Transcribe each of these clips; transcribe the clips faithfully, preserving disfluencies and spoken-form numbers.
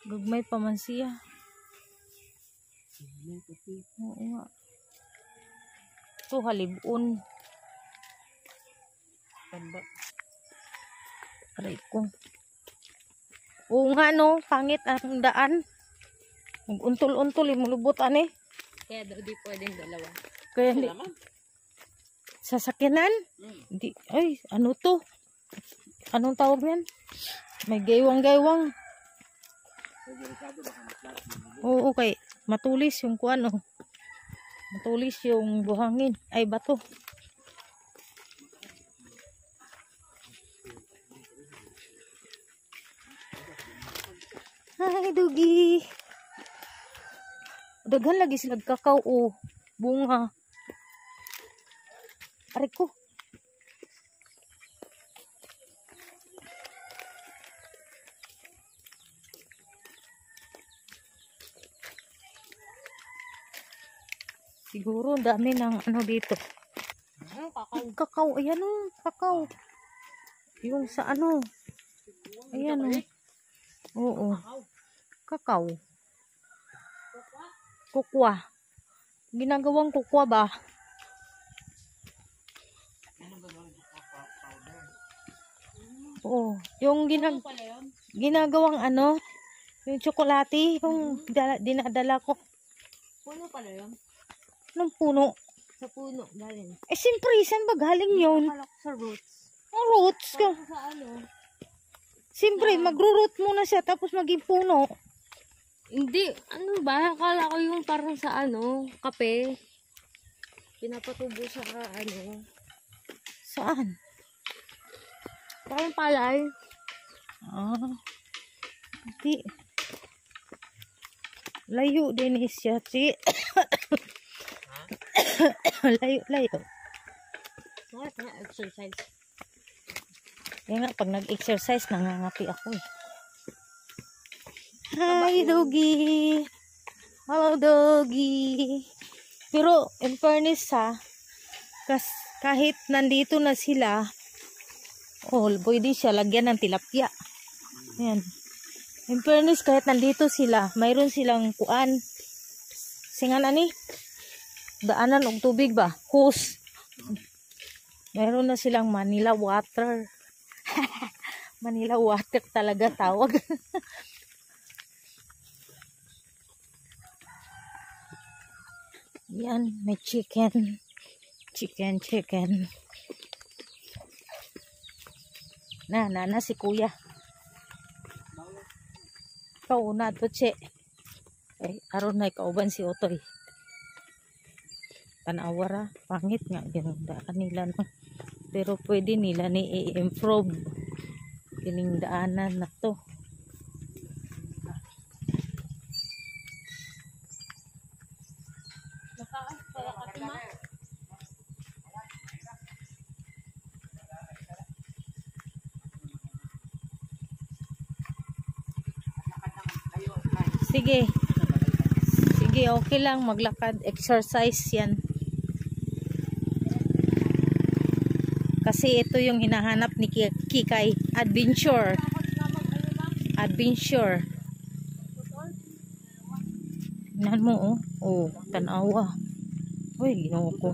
Gagmay pa man siya. Oo nga. Ito halibon. Tanda. Aray ko. Oo nga no, pangit ang daan. Mag-untol-untol, mulubot ani. Kaya daw di pwedeng dalawa. Kaya hindi. Sasakyanan? Hmm. Di, ay, ano to? Anong tawag yan? May gaywang-gaywang. Oo, okay. Matulis yung kuan oh. Matulis yung buhangin. Ay, bato. Ay, dugi. Daghan lagi sila kakao o bunga. Aray ko. Siguro dami ng ano dito. Ano, kakao? Kakao, ayan o, kakao. Yung sa ano. Ayan o. Oo. Kakao. Kukwa. Ginagawang kukwa ba? Oo. Yung ginag ginagawang ano, yung tsokolate, yung dala, dinadala ko. Puno pala yun? Anong puno? Sa puno, galing. Eh, siyempre, saan ba galing yun? Sa roots. Ang roots ka. Sa ano? Siyempre, magro-root muna siya, tapos maging puno. Hindi, ano ba? Akala ko yung parang sa ano, kape. Pinapatubo sa ano. Saan? Parang palay. Ah. Hindi. Layo din siya, si. layo, layo. Bakit nga exercise? Yan nga, pag nag-exercise, nangangapi ako eh. Hi, doggy. Hello, doggy. Pero, in fairness ha, kas, kahit nandito na sila, oh, pwede siya lagyan ng tilapia. Yan. In fairness, kahit nandito sila, mayroon silang kuan. Singan ani? Daanan og tubig ba? Hose. Mayroon na silang Manila water. Manila water talaga tawag. Yan, may chicken. Chicken, chicken. Na, na, na si kuya. Ikaw una to, che. Ay, aron na ikauban si Otoy. Tanawara, pangit nga ginundaan nila no. Pero pwede nila ni i-improve kining daanan na to. Sige. Sige, okay lang maglakad, exercise yan. Kasi ito yung hinahanap ni Kikay, adventure. Adventure. Tingnan mo oh. Oh, tanawa. Uy, ginawa ko.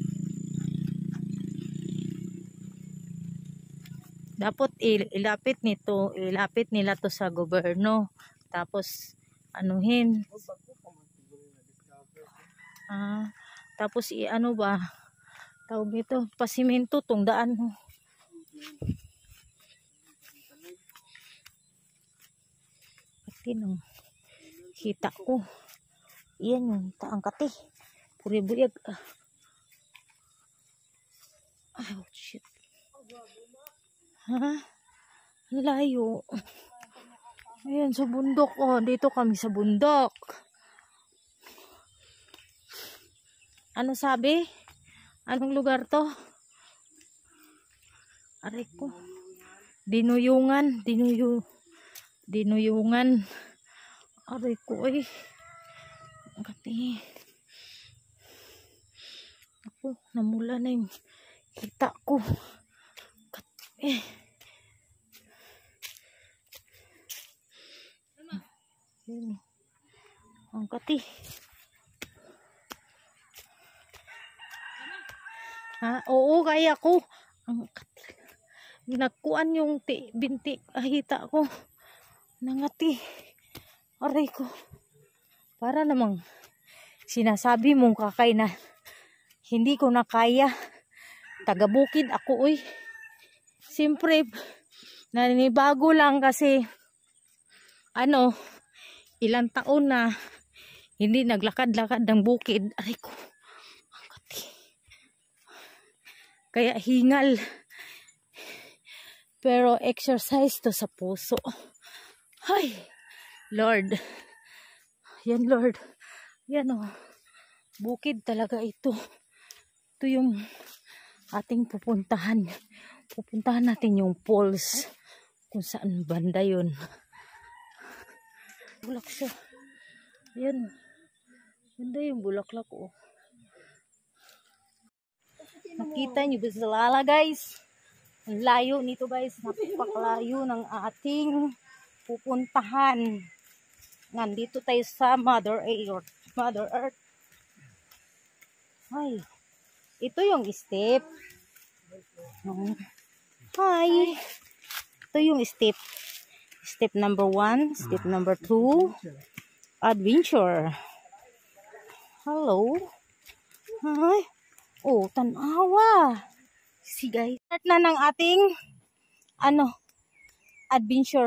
Dapat ilapit nito, ilapit nila to sa gobyerno. Tapos anuhin. Ah, tapos i-ano ba? Tawag nito, pasimento tong daan mo. Pati nang kita ko. Iyan yung taang kati. Puri buyag. Ah, oh shit. Ha? Layo. Ayan sa bundok. Oh, dito kami sa bundok. Ano sabi? Anong lugar to? Aray ko. Dinuyungan. Dinuyu. Dinuyungan. Aray ko eh. Kati. Ako, namula na yung kita ko. Kati. Yun. Ang kati. Ha? Oo, kaya ko. Ang kati. Nagkuan yung ti, binti. Ahita ko. Nangati. Aray ko. Para namang sinasabi mong kakay na hindi ko na kaya. Tagabukid ako, uy. Siyempre, naninibago lang kasi ano, ilang taon na hindi naglakad-lakad ng bukid. Aray ko. Ang kati. Kaya hingal. Pero exercise to sa puso. Ay, Lord. Yan, Lord. Yan, oh. Bukid talaga ito. Ito yung ating pupuntahan. Pupuntahan natin yung falls. Kung saan banda yun. Bulak siya. Yan. Banda yung bulaklak, oh. Nakita niyo ba sa lala, guys? Ang layo nito, guys. Napakalayo ng ating pupuntahan. Nandito tayo sa Mother Earth. Mother Earth. Ay. Ito yung step. Hi. Ito yung step. Step number one. Step number two. Adventure. Hello. Hi. Oh, tanawa. See, guys. Start na ng ating ano, adventure.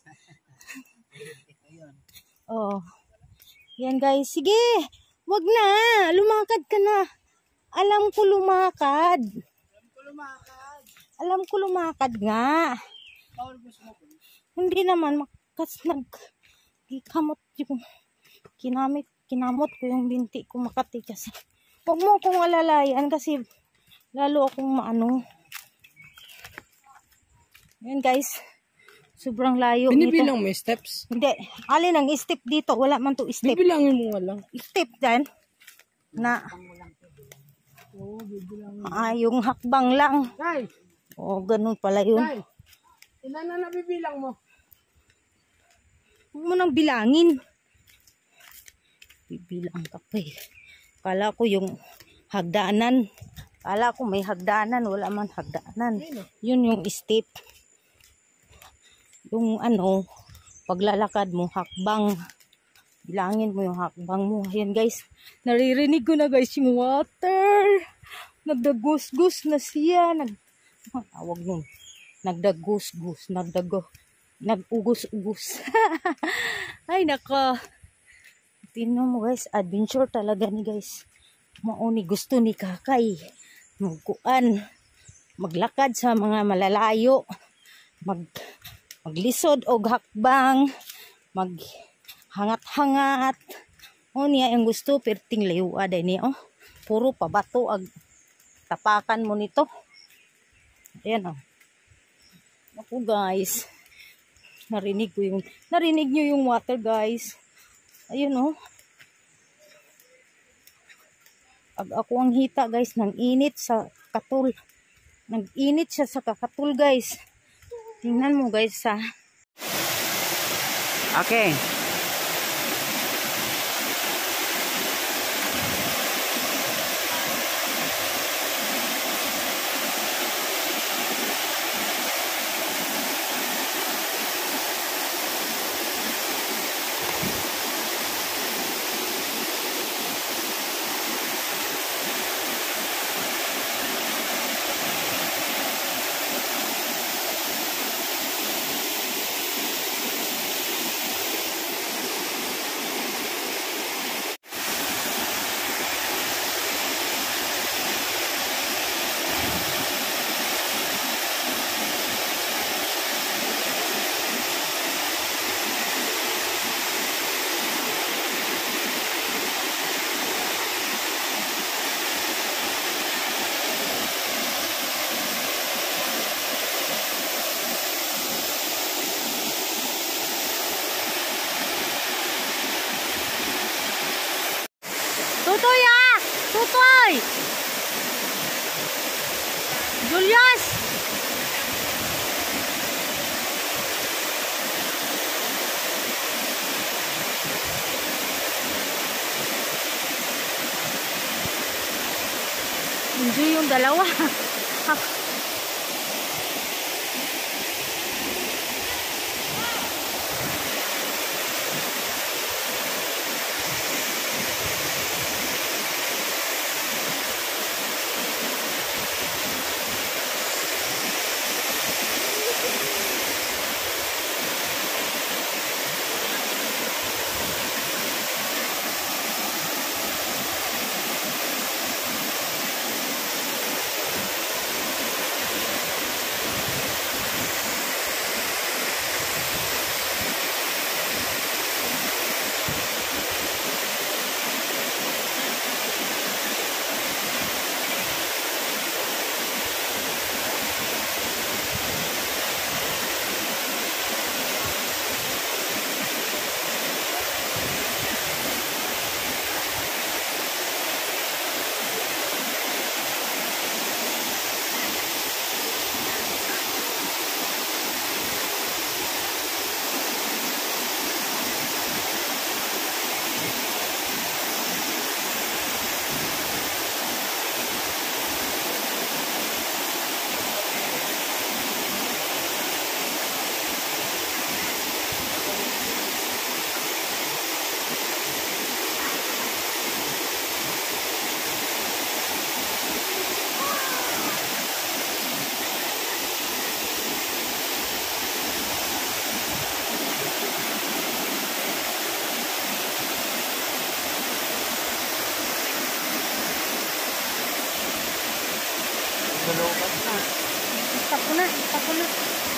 Oh. Yan, guys. Sige. Wag na. Lumakad ka na. Alam ko lumakad. Alam ko lumakad. Alam ko lumakad nga. Hindi naman makas nag gikamot yung kinamit, kinamot ko yung binti ko makati kasi. Huwag mo akong alalayan kasi lalo akong maano. Yan, guys. Sobrang layo nito. Binibilang mo steps? Hindi. Alin ang step dito? Wala man to step. Bibilangin mo nga lang. Step dyan. Na. Ah, yung hakbang lang. Tay! Oh, ganun pala yun. Tay! Ilan na nabibilang mo? Huwag mo nang bilangin. Bibilang ka pa eh. Kala ko yung hagdanan. Kala ko may hagdanan. Wala man hagdanan. Yun yung step. Yung ano, paglalakad mo, hakbang. Bilangin mo yung hakbang mo. Ayan, guys. Naririnig ko na, guys, yung water. Nagdagos-gus na siya. Nag, ah, tawag nun. Nagdagos-gus. Nagdago. Nag-ugos-ugos. Ay, naka. Tingnan mo, guys. Adventure talaga ni, guys. Mauni gusto ni Kakay. Magkuan. Maglakad sa mga malalayo. Mag, maglisod o hakbang. Maghangat-hangat. O niya yung gusto. Perting layuad ay niya. Oh. Puro pabato. Ag tapakan mo nito. Ayan, oh. Ako, guys. Narinig ko yung, narinig nyo yung water, guys. Ayun, oh. Ag ako ang hita, guys, nang init sa katul. Nag-init siya sa kakatul, guys. Tingnan mo, guys, ha. Okay. Tutoy, ah! Tutoy! Julius! kayong dalawa. Stop ko na, stop ko na.